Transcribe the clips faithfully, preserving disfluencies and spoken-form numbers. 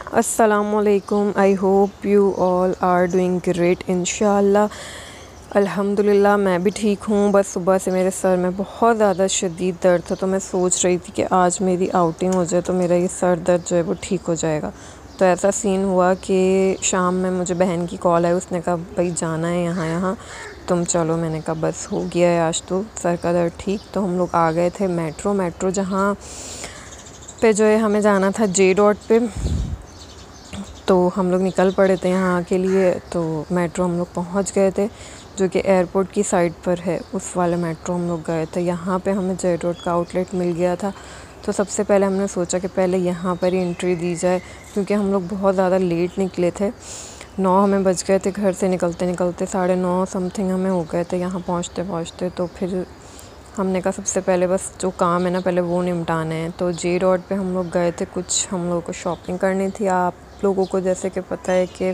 अस्सलामुअलैकुम। I hope you all are doing great इंशाल्लाह। अल्हम्दुलिल्लाह मैं भी ठीक हूँ। बस सुबह से मेरे सर में बहुत ज़्यादा शदीद दर्द था, तो मैं सोच रही थी कि आज मेरी आउटिंग हो जाए तो मेरा ये सर दर्द जो है वो ठीक हो जाएगा। तो ऐसा सीन हुआ कि शाम में मुझे बहन की कॉल आई, उसने कहा भाई जाना है यहाँ यहाँ तुम चलो। मैंने कहा बस हो गया है आज तो सर का दर्द ठीक। तो हम लोग आ गए थे मेट्रो मेट्रो जहाँ पे जो है हमें जाना था जे डॉट पे। तो हम लोग निकल पड़े थे यहाँ के लिए। तो मेट्रो हम लोग पहुँच गए थे जो कि एयरपोर्ट की साइड पर है, उस वाले मेट्रो हम लोग गए थे। यहाँ पे हमें जे डॉट का आउटलेट मिल गया था। तो सबसे पहले हमने सोचा कि पहले यहाँ पर ही एंट्री दी जाए, क्योंकि हम लोग बहुत ज़्यादा लेट निकले थे। नौ हमें बज गए थे घर से निकलते निकलते, साढ़े नौ समथिंग हमें हो गए थे यहाँ पहुँचते पहुँचते। तो फिर हमने कहा सबसे पहले बस जो काम है ना पहले वो निपटाने हैं। तो जे डॉट पे हम लोग गए थे, कुछ हम लोगों को शॉपिंग करनी थी। आप लोगों को जैसे कि पता है कि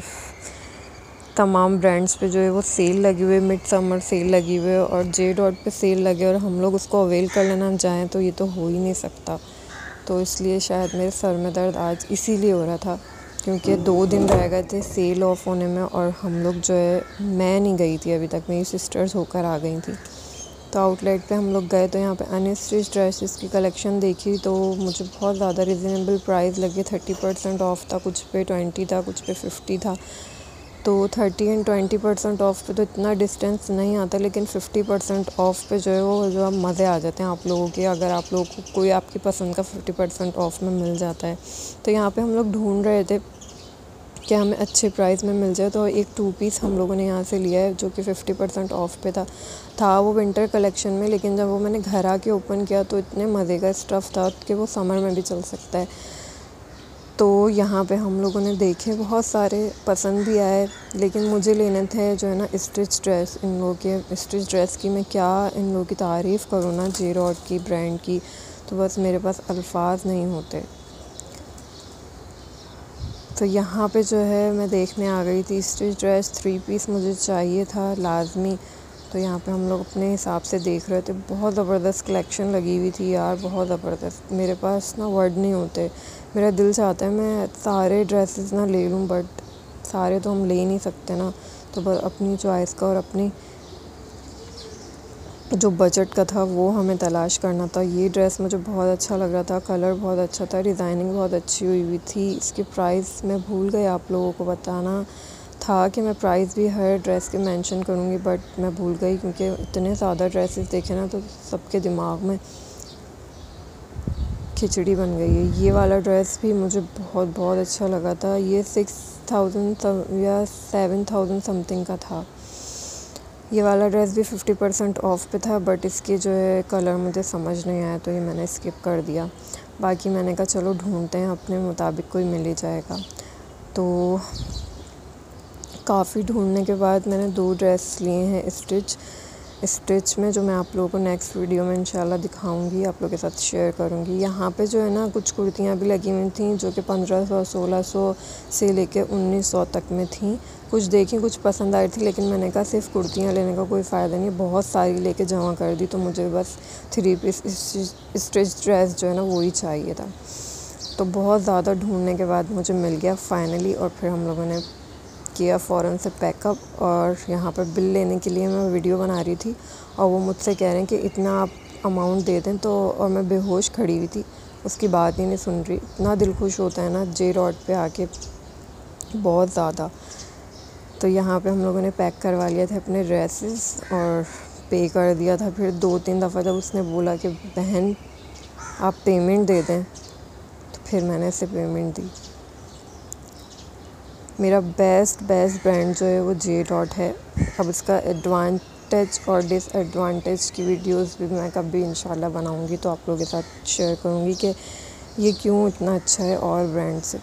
तमाम ब्रांड्स पे जो है वो सेल लगी हुई है, मिड समर सेल लगी हुई है और जे डॉट पे सेल लगे और हम लोग उसको अवेल कर लेना चाहें तो ये तो हो ही नहीं सकता। तो इसलिए शायद मेरे सर में दर्द आज इसीलिए हो रहा था, क्योंकि दो दिन रह गए थे सेल ऑफ होने में और हम लोग जो है, मैं नहीं गई थी अभी तक, मेरी सिस्टर्स होकर आ गई थी। तो आउटलेट पे हम लोग गए तो यहाँ पे अनस्टिच ड्रेसेस की कलेक्शन देखी तो मुझे बहुत ज़्यादा रिजनेबल प्राइस लगे। थर्टी परसेंट ऑफ था, कुछ पे ट्वेंटी था, कुछ पे फिफ्टी था। तो thirty and twenty percent off पे तो इतना डिस्टेंस नहीं आता, लेकिन फिफ्टी परसेंट ऑफ पे जो है वो जो अब मज़े आ जाते हैं आप लोगों के, अगर आप लोगों को कोई आपकी पसंद का फिफ्टी परसेंट ऑफ में मिल जाता है। तो यहाँ पे हम लोग ढूंढ रहे थे कि हमें अच्छे प्राइस में मिल जाए। तो एक टू पीस हम लोगों ने यहाँ से लिया है जो कि फिफ्टी परसेंट ऑफ पे था था वो विंटर कलेक्शन में, लेकिन जब वो मैंने घर आके ओपन किया तो इतने मज़े का स्टफ़ था कि वो समर में भी चल सकता है। तो यहाँ पे हम लोगों ने देखे, बहुत सारे पसंद भी आए, लेकिन मुझे लेने थे जो है ना स्टिच ड्रेस। इन लोगों के स्टिच ड्रेस की मैं क्या इन लोगों की तारीफ़ करूँ ना, जे डॉट की ब्रांड की, तो बस मेरे पास अल्फाज नहीं होते। तो यहाँ पे जो है मैं देखने आ गई थी स्टिच ड्रेस, थ्री पीस मुझे चाहिए था लाजमी। तो यहाँ पे हम लोग अपने हिसाब से देख रहे थे, बहुत ज़बरदस्त कलेक्शन लगी हुई थी यार, बहुत ज़बरदस्त। मेरे पास ना वर्ड नहीं होते, मेरा दिल चाहता है मैं सारे ड्रेसेस ना ले लूँ, बट सारे तो हम ले नहीं सकते ना। तो बस अपनी चॉइस का और अपनी जो बजट का था वो हमें तलाश करना था। ये ड्रेस मुझे बहुत अच्छा लग रहा था, कलर बहुत अच्छा था, डिज़ाइनिंग बहुत अच्छी हुई हुई थी। इसके प्राइस मैं भूल गई आप लोगों को बताना था कि मैं प्राइस भी हर ड्रेस के मेंशन करूँगी, बट मैं भूल गई क्योंकि इतने ज़्यादा ड्रेसेस देखे ना तो सबके दिमाग में खिचड़ी बन गई है। ये वाला ड्रेस भी मुझे बहुत बहुत अच्छा लगा था। ये सिक्स थाउजेंड या सेवन थाउजेंड समथिंग का था। ये वाला ड्रेस भी फिफ्टी परसेंट ऑफ पे था, बट इसके जो है कलर मुझे समझ नहीं आया तो ये मैंने स्किप कर दिया। बाकी मैंने कहा चलो ढूंढते हैं, अपने मुताबिक कोई मिल ही जाएगा। तो काफ़ी ढूंढने के बाद मैंने दो ड्रेस लिए हैं स्टिच स्टिच में, जो मैं आप लोगों को नेक्स्ट वीडियो में इंशाल्लाह दिखाऊंगी, आप लोगों के साथ शेयर करूंगी। यहाँ पे जो है ना कुछ कुर्तियाँ भी लगी हुई थी जो कि पंद्रह सौ सोलह सौ से लेके उन्नीस सौ तक में थी। कुछ देखी, कुछ पसंद आई थी, लेकिन मैंने कहा सिर्फ कुर्तियाँ लेने का कोई फ़ायदा नहीं, बहुत सारी लेके जमा कर दी। तो मुझे बस थ्री पीस स्टिच ड्रेस जो है ना वो ही चाहिए था। तो बहुत ज़्यादा ढूंढने के बाद मुझे मिल गया फाइनली, और फिर हम लोगों ने किया फ़ौरन से पैकअप। और यहाँ पर बिल लेने के लिए मैं वीडियो बना रही थी और वो मुझसे कह रहे हैं कि इतना आप अमाउंट दे दें। तो और मैं बेहोश खड़ी हुई थी, उसकी बात ही नहीं सुन रही। इतना दिल खुश होता है ना जे डॉट पे आके, बहुत ज़्यादा। तो यहाँ पे हम लोगों ने पैक करवा लिया था अपने ड्रेसेस और पे कर दिया था। फिर दो तीन दफ़ा जब उसने बोला कि बहन आप पेमेंट दे दें, तो फिर मैंने इसे पेमेंट दी। मेरा बेस्ट बेस्ट ब्रांड जो है वो जे डॉट है। अब इसका एडवांटेज और डिसएडवांटेज की वीडियोस भी मैं कभी इंशाल्लाह बनाऊंगी, तो आप लोगों के साथ शेयर करूंगी कि ये क्यों इतना अच्छा है और ब्रांड से।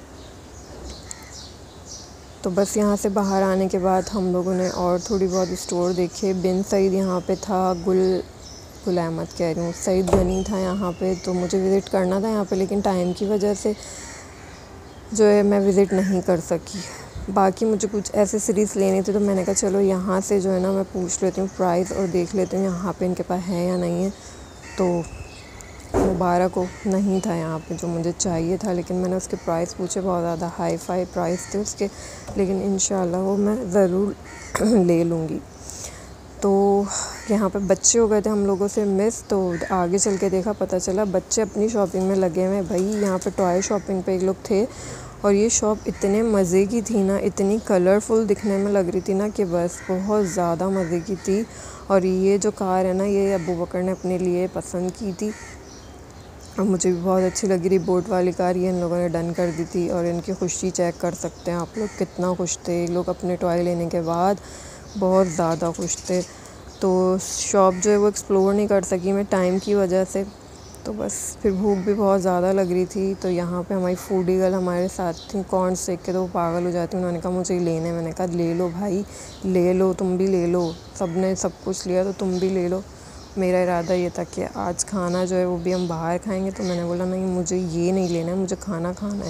तो बस यहाँ से बाहर आने के बाद हम लोगों ने और थोड़ी बहुत स्टोर देखे। बिन सईद यहाँ पे था, गुल गुल अहमद कह रही हूँ, सईद गनी था यहाँ पे। तो मुझे विज़िट करना था यहाँ पे, लेकिन टाइम की वजह से जो है मैं विज़िट नहीं कर सकी। बाकी मुझे कुछ एसेसरीज़ लेनी थी, तो मैंने कहा चलो यहाँ से जो है ना मैं पूछ लेती हूँ प्राइस और देख लेती हूँ यहाँ पे इनके पास है या नहीं है। तो मुबारक हो, नहीं था यहाँ पे जो मुझे चाहिए था, लेकिन मैंने उसके प्राइस पूछे, बहुत ज़्यादा हाई फाई प्राइस थे उसके, लेकिन इंशाल्लाह वो मैं ज़रूर ले लूँगी। तो यहाँ पे बच्चे हो गए थे हम लोगों से मिस, तो आगे चल के देखा, पता चला बच्चे अपनी शॉपिंग में लगे हुए हैं। भाई यहाँ पे टॉय शॉपिंग पे एक लोग थे, और ये शॉप इतने मज़े की थी ना, इतनी कलरफुल दिखने में लग रही थी ना कि बस बहुत ज़्यादा मज़े की थी। और ये जो कार है ना, ये अबू बकर ने अपने लिए पसंद की थी और मुझे भी बहुत अच्छी लगी रही। बोट वाली कार ये इन लोगों ने डन कर दी थी, और इनकी खुशी चेक कर सकते हैं आप लोग, कितना खुश थे ये लोग अपने टॉय लेने के बाद, बहुत ज़्यादा खुश थे। तो शॉप जो है वो एक्सप्लोर नहीं कर सकी मैं टाइम की वजह से, तो बस फिर भूख भी बहुत ज़्यादा लग रही थी। तो यहाँ पे हमारी फूडी गर्ल हमारे साथ थी, कॉर्न्स देख के तो वो पागल हो जाती। उन्होंने कहा मुझे लेने, मैंने कहा ले लो भाई, ले लो, तुम भी ले लो, सब ने सब कुछ लिया तो तुम भी ले लो। मेरा इरादा ये था कि आज खाना जो है वो भी हम बाहर खाएंगे, तो मैंने बोला नहीं, मुझे ये नहीं लेना है, मुझे खाना खाना है।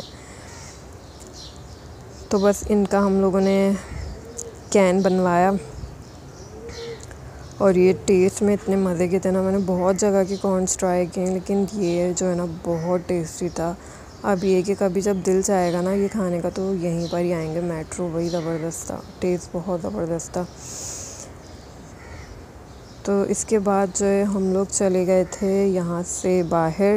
तो बस इनका हम लोगों ने कैन बनवाया, और ये टेस्ट में इतने मज़े के थे ना, मैंने बहुत जगह की कॉर्न्स ट्राई किए, लेकिन ये जो है ना बहुत टेस्टी था। अब ये कि कभी जब दिल चाहेगा ना ये खाने का तो यहीं पर ही आएंगे, मेट्रो, वही ज़बरदस्त था, टेस्ट बहुत ज़बरदस्त था। तो इसके बाद जो है हम लोग चले गए थे यहाँ से बाहर।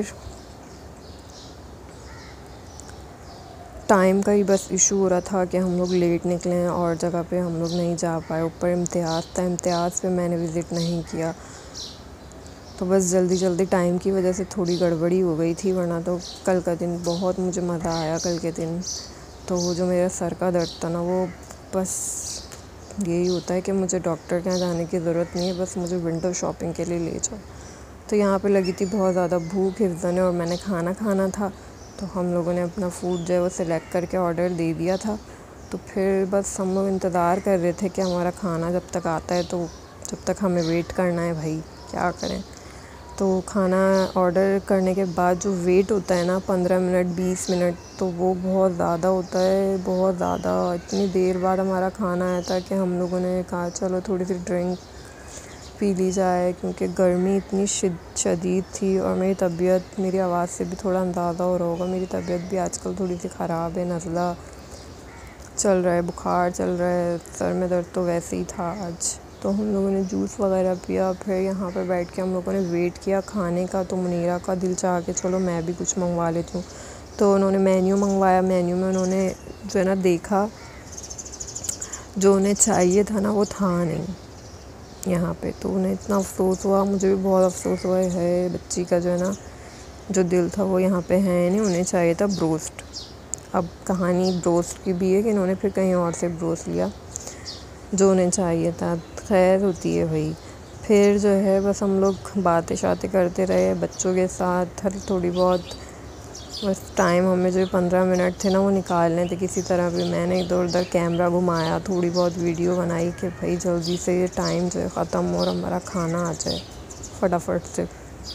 टाइम का ही बस इशू हो रहा था कि हम लोग लेट निकले और जगह पे हम लोग नहीं जा पाए, ऊपर इम्तिहाज़ था, इम्तिहाज़ पे मैंने विज़िट नहीं किया, तो बस जल्दी जल्दी टाइम की वजह से थोड़ी गड़बड़ी हो गई थी। वरना तो कल का दिन बहुत मुझे मज़ा आया कल के दिन। तो वो जो मेरा सर का दर्द था ना, वो बस यही होता है कि मुझे डॉक्टर के यहाँ जाने की ज़रूरत नहीं है, बस मुझे विंडो शॉपिंग के लिए ले जाओ। तो यहाँ पे लगी थी बहुत ज़्यादा भूख हिफ्ज़ा ने, और मैंने खाना खाना था, तो हम लोगों ने अपना फ़ूड जो है वो सिलेक्ट करके ऑर्डर दे दिया था। तो फिर बस हम लोग इंतज़ार कर रहे थे कि हमारा खाना जब तक आता है, तो जब तक हमें वेट करना है भाई, क्या करें। तो खाना ऑर्डर करने के बाद जो वेट होता है ना, पंद्रह मिनट बीस मिनट, तो वो बहुत ज़्यादा होता है, बहुत ज़्यादा। इतनी देर बाद हमारा खाना आया था कि हम लोगों ने कहा चलो थोड़ी सी ड्रिंक पी ली जाए, क्योंकि गर्मी इतनी शदीद थी, और मेरी तबीयत, मेरी आवाज़ से भी थोड़ा अंदाज़ा हो रहा होगा, मेरी तबीयत भी आजकल थोड़ी सी ख़राब है, नज़ला चल रहा है, बुखार चल रहा है, सर में दर्द तो वैसे ही था आज। तो हम लोगों ने जूस वगैरह पिया, फिर यहाँ पर बैठ के हम लोगों ने वेट किया खाने का। तो मुनीरा का दिल चाह के चलो मैं भी कुछ मंगवा लेती हूँ, तो उन्होंने मेन्यू मंगवाया। मेन्यू में उन्होंने जो है ना देखा, जो उन्हें चाहिए था ना वो था नहीं यहाँ पे, तो उन्हें इतना अफसोस हुआ, मुझे भी बहुत अफसोस हुआ है। बच्ची का जो है ना जो दिल था वो यहाँ पे है नहीं, उन्हें चाहिए था ब्रोस्ट। अब कहानी ब्रोस्ट की भी है कि इन्होंने फिर कहीं और से ब्रोस्ट लिया जो उन्हें चाहिए था। खैर होती है भाई। फिर जो है बस हम लोग बातें शातें करते रहे बच्चों के साथ, हर थोड़ी बहुत, बस टाइम हमें जो पंद्रह मिनट थे ना वो निकालने थे किसी तरह भी। मैंने इधर उधर कैमरा घुमाया, थोड़ी बहुत वीडियो बनाई कि भाई जल्दी से ये टाइम जो है ख़त्म हो और हमारा खाना आ जाए फटाफट से।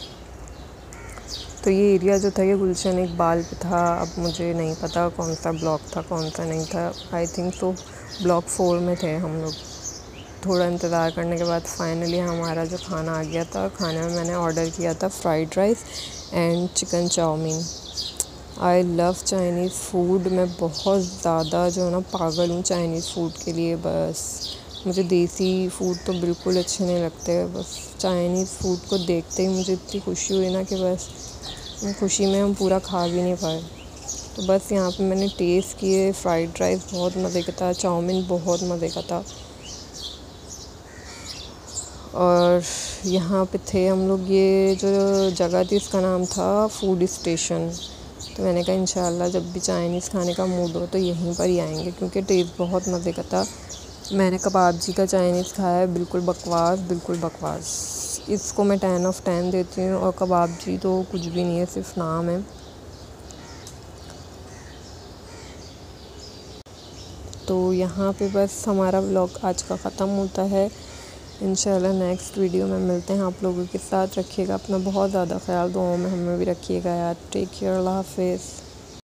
तो ये एरिया जो था ये गुलशन इकबाल पे था। अब मुझे नहीं पता कौन सा ब्लॉक था कौन सा नहीं था, आई थिंक तो ब्लॉक फोर में थे हम लोग। थोड़ा इंतज़ार करने के बाद फाइनली हमारा जो खाना आ गया था। खाने में मैंने ऑर्डर किया था fried rice and chicken chow mein. I love Chinese food, मैं बहुत ज़्यादा जो है ना पागल हूँ चाइनीज़ फूड के लिए। बस मुझे देसी फूड तो बिल्कुल अच्छे नहीं लगते, बस चाइनीज़ फूड को देखते ही मुझे इतनी खुशी हुई ना कि बस खुशी में हम पूरा खा भी नहीं पाए। तो बस यहाँ पे मैंने टेस्ट किए, फ्राइड राइस बहुत मज़े का था, चाउमीन बहुत मज़े का था। और यहाँ पे थे हम लोग, ये जो जगह थी इसका नाम था फूड स्टेशन। तो मैंने कहा इंशाल्लाह जब भी चाइनीज़ खाने का मूड हो तो यहीं पर ही आएंगे, क्योंकि टेस्ट बहुत मज़े का था। मैंने कबाब जी का चाइनीज़ खाया है, बिल्कुल बकवास, बिल्कुल बकवास। इसको मैं टेन ऑफ टेन देती हूँ, और कबाब जी तो कुछ भी नहीं है, सिर्फ नाम है। तो यहाँ पे बस हमारा व्लॉग आज का ख़त्म होता है। इंशाल्लाह नेक्स्ट वीडियो में मिलते हैं आप लोगों के साथ। रखिएगा अपना बहुत ज़्यादा ख्याल, दुआओं में हमें भी रखिएगा यार। टेक केयर, अल्लाह हाफिज़।